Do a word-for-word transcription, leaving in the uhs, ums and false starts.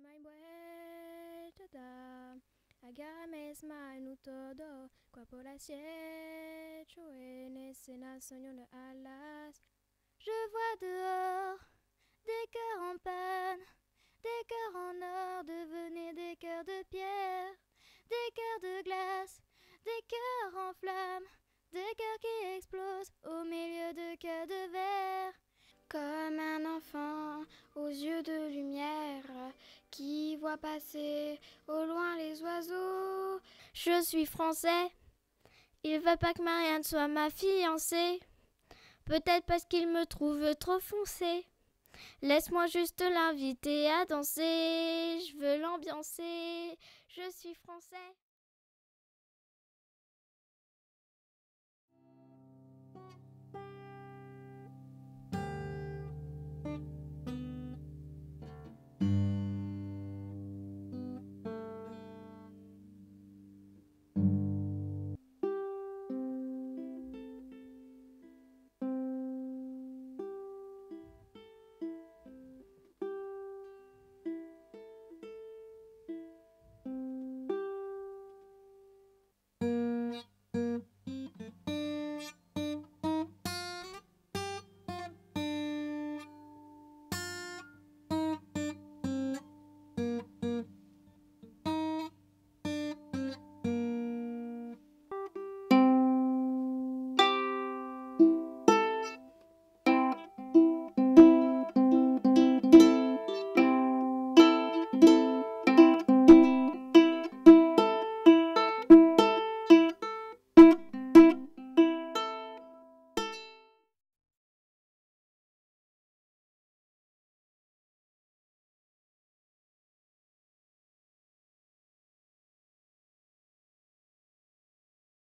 My vuelta, agarrame smile todo, cuerpo la hecho en escena soñando alas. Je vois dehors des cœurs en panne, des cœurs en or devenus des cœurs de pierre, des cœurs de glace, des cœurs en flammes, des cœurs qui explosent au milieu de cœurs de verre. Comme un enfant aux yeux de lumière qui voit passer au loin les oiseaux. Je suis français, il veut pas que Marianne soit ma fiancée. Peut-être parce qu'il me trouve trop foncé. Laisse-moi juste l'inviter à danser, je veux l'ambiancer. Je suis français.